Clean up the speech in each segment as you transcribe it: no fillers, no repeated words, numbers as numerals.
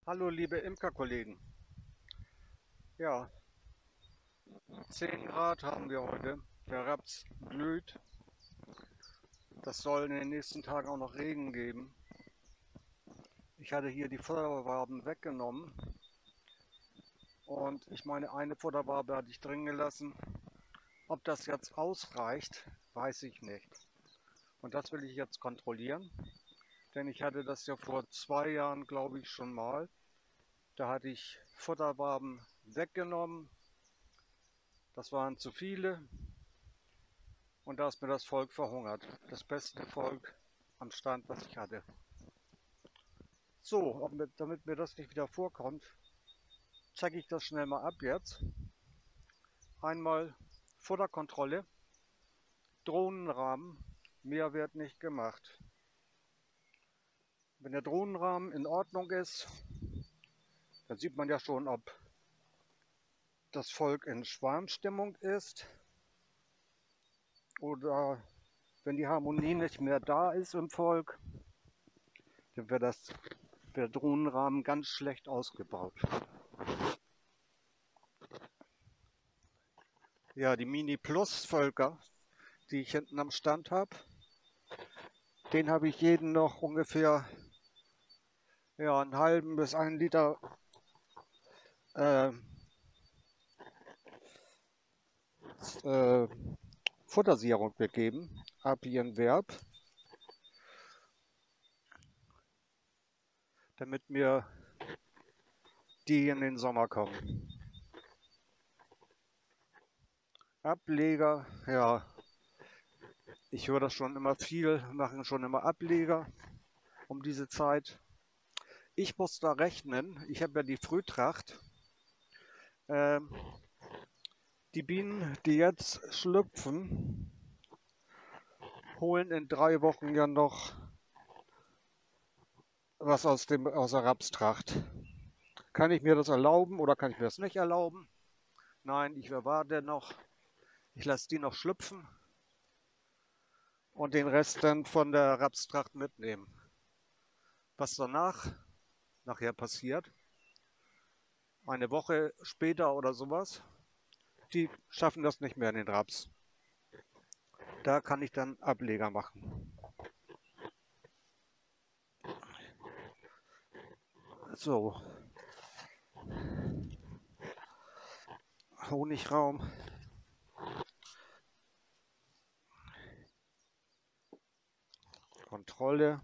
Hallo liebe Imkerkollegen. Ja, 10 Grad haben wir heute. Der Raps blüht. Das soll in den nächsten Tagen auch noch Regen geben. Ich hatte hier die Futterwaben weggenommen und ich meine, eine Futterwabe hatte ich drin gelassen. Ob das jetzt ausreicht, weiß ich nicht. Und das will ich jetzt kontrollieren, denn ich hatte das ja vor 2 Jahren, glaube ich, schon mal. Da hatte ich Futterwaben weggenommen. Das waren zu viele. Und da ist mir das Volk verhungert. Das beste Volk am Stand, was ich hatte. So, damit mir das nicht wieder vorkommt, checke ich das schnell mal ab jetzt. Einmal Futterkontrolle, Drohnenrahmen, mehr wird nicht gemacht. Wenn der Drohnenrahmen in Ordnung ist, dann sieht man ja schon, ob das Volk in Schwarmstimmung ist oder wenn die Harmonie nicht mehr da ist im Volk, dann wird der Drohnenrahmen ganz schlecht ausgebaut. Ja, die Mini-Plus-Völker, die ich hinten am Stand habe, den habe ich jeden noch ungefähr ja, einen halben bis 1 Liter äh, äh, Futtersirup gegeben, Apienwerb, damit mir die in den Sommer kommen. Ableger, ja, ich höre das schon immer viel, machen schon immer Ableger um diese Zeit. Ich muss da rechnen, ich habe ja die Frühtracht. Ähm, die Bienen, die jetzt schlüpfen, holen in 3 Wochen ja noch was aus der Rapstracht. Kann ich mir das erlauben oder kann ich mir das nicht erlauben? Nein, ich erwarte noch. Ich lasse die noch schlüpfen und den Rest dann von der Rapstracht mitnehmen. Was nachher passiert, eine Woche später oder sowas, die schaffen das nicht mehr in den Raps. Da kann ich dann Ableger machen. So, Honigraum. Kontrolle.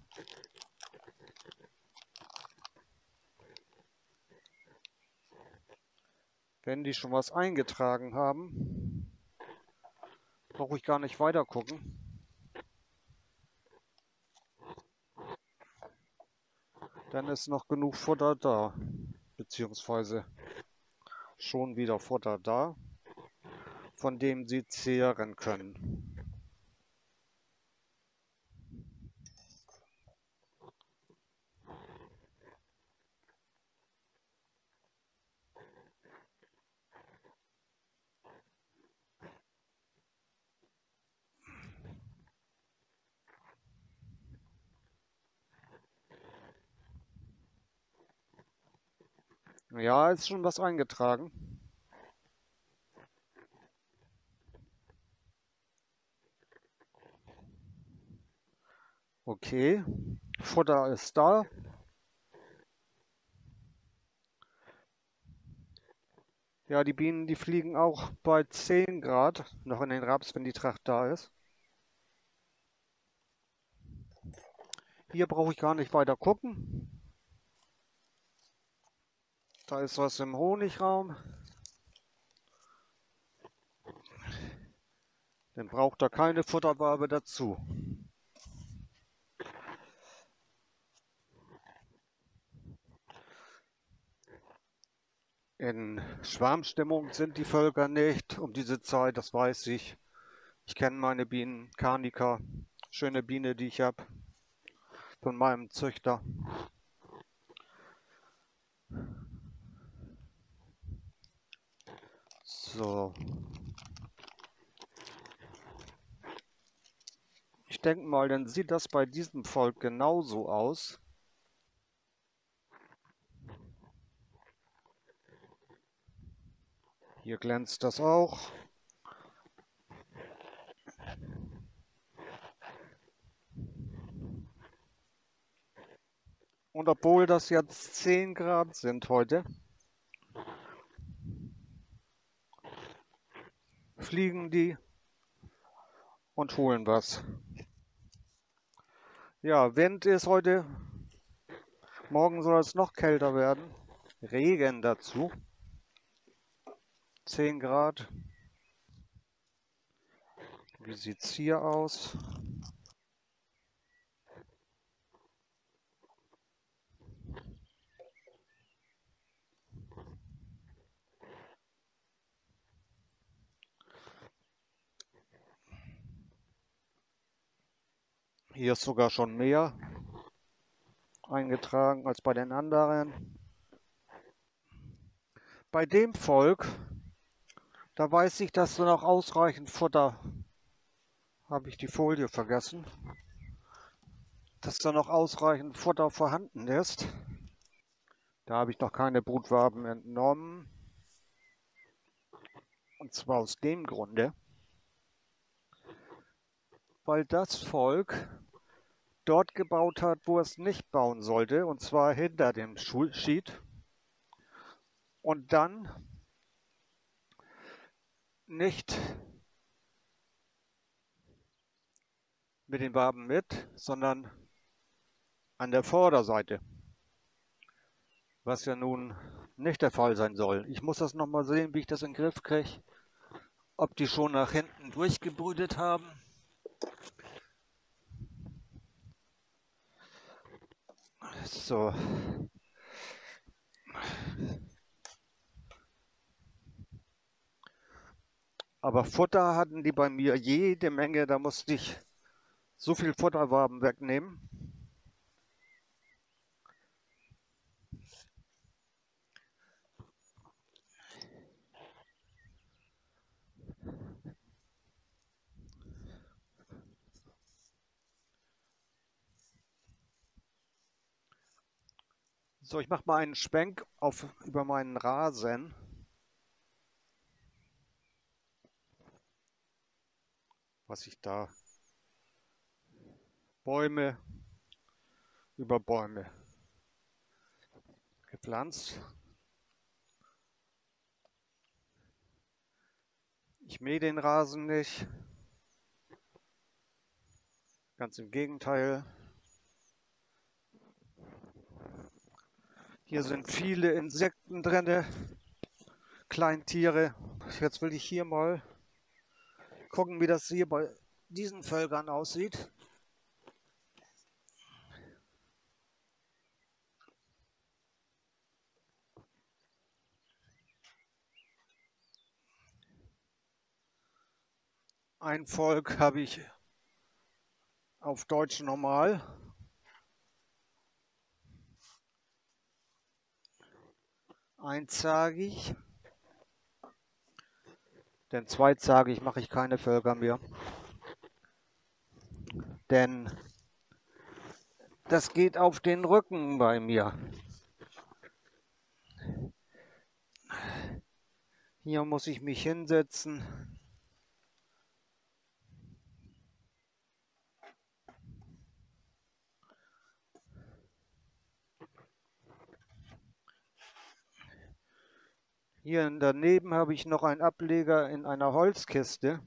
Wenn die schon was eingetragen haben, brauche ich gar nicht weiter gucken. Dann ist noch genug Futter da, beziehungsweise schon wieder Futter da, von dem sie zehren können. Ja, ist schon was eingetragen. Okay, Futter ist da. Ja, die Bienen, die fliegen auch bei 10 Grad noch in den Raps, wenn die Tracht da ist. Hier brauche ich gar nicht weiter gucken. Da ist was im Honigraum. Dann braucht er keine Futterwabe dazu. In Schwarmstimmung sind die Völker nicht um diese Zeit, das weiß ich. Ich kenne meine Bienen, Carnica, schöne Biene, die ich habe, von meinem Züchter. So. Ich denke mal, dann sieht das bei diesem Volk genauso aus. Hier glänzt das auch. Und obwohl das jetzt 10 Grad sind heute, fliegen die und holen was. Ja, Wind ist heute. Morgen soll es noch kälter werden. Regen dazu. 10 Grad. Wie sieht es hier aus? Hier ist sogar schon mehr eingetragen als bei den anderen. Bei dem Volk, da weiß ich, dass du noch ausreichend Futter, habe ich die Folie vergessen, dass da noch ausreichend Futter vorhanden ist. Da habe ich noch keine Brutwaben entnommen. Und zwar aus dem Grunde, weil das Volk dort gebaut hat, wo es nicht bauen sollte, und zwar hinter dem Schied. Und dann nicht mit den Waben mit, sondern an der Vorderseite. Was ja nun nicht der Fall sein soll. Ich muss das nochmal sehen, wie ich das in den Griff kriege. Ob die schon nach hinten durchgebrütet haben. So. Aber Futter hatten die bei mir jede Menge. Da musste ich so viel Futterwaben wegnehmen. So, ich mache mal einen Schwenk über meinen Rasen. Was ich da... Bäume über Bäume gepflanzt. Ich mähe den Rasen nicht. Ganz im Gegenteil. Hier sind viele Insekten drin, Kleintiere. Jetzt will ich hier mal gucken, wie das hier bei diesen Völkern aussieht. Ein Volk habe ich auf Deutsch normal. Einzagig. Denn zweizagig mache ich keine Völker mehr. Denn das geht auf den Rücken bei mir. Hier muss ich mich hinsetzen. Hier daneben habe ich noch einen Ableger in einer Holzkiste.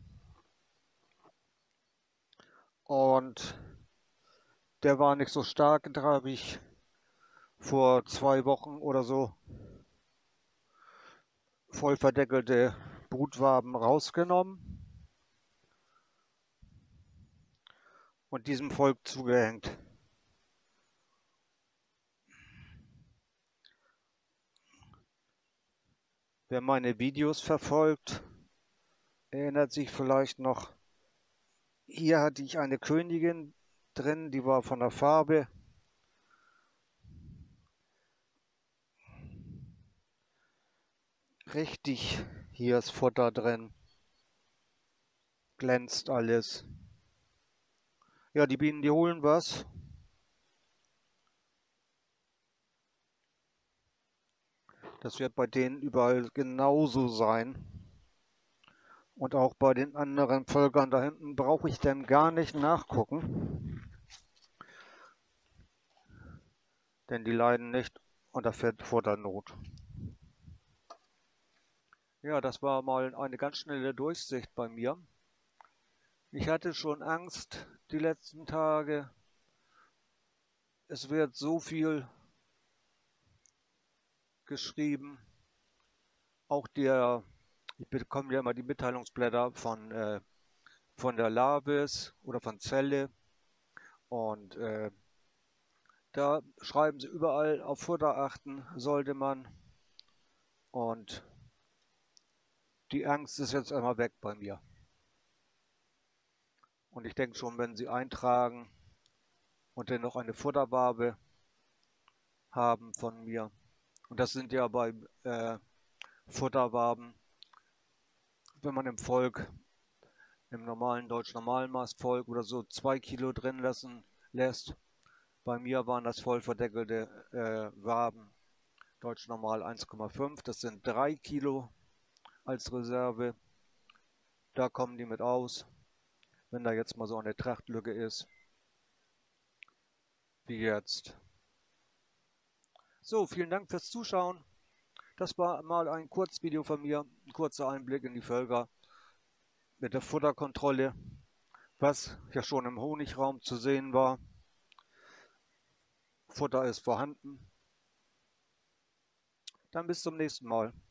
Und der war nicht so stark. Da habe ich vor 2 Wochen oder so voll verdeckelte Brutwaben rausgenommen und diesem Volk zugehängt. Wer meine Videos verfolgt, erinnert sich vielleicht noch, hier hatte ich eine Königin drin, die war von der Farbe richtig. Hier ist Futter drin, glänzt alles. Ja, die Bienen, die holen was. Das wird bei denen überall genauso sein. Und auch bei den anderen Völkern da hinten brauche ich dann gar nicht nachgucken. Denn die leiden nicht unter Futternot. Ja, das war mal eine ganz schnelle Durchsicht bei mir. Ich hatte schon Angst die letzten Tage. Es wird so viel geschrieben. Auch ich bekomme ja immer die Mitteilungsblätter von der Labis oder von Celle. Und da schreiben sie überall, auf Futter achten sollte man. Und die Angst ist jetzt einmal weg bei mir. Und ich denke schon, wenn sie eintragen und dann noch eine Futterwabe haben von mir. Und das sind ja bei Futterwaben, wenn man im normalen Deutsch-Normalmaßvolk oder so 2 Kilo drin lässt. Bei mir waren das voll verdeckelte Waben, Deutsch-Normal 1,5. Das sind 3 Kilo als Reserve. Da kommen die mit aus, wenn da jetzt mal so eine Trachtlücke ist, wie jetzt. So, vielen Dank fürs Zuschauen. Das war mal ein Kurzvideo von mir, ein kurzer Einblick in die Völker mit der Futterkontrolle, was ja schon im Honigraum zu sehen war. Futter ist vorhanden. Dann bis zum nächsten Mal.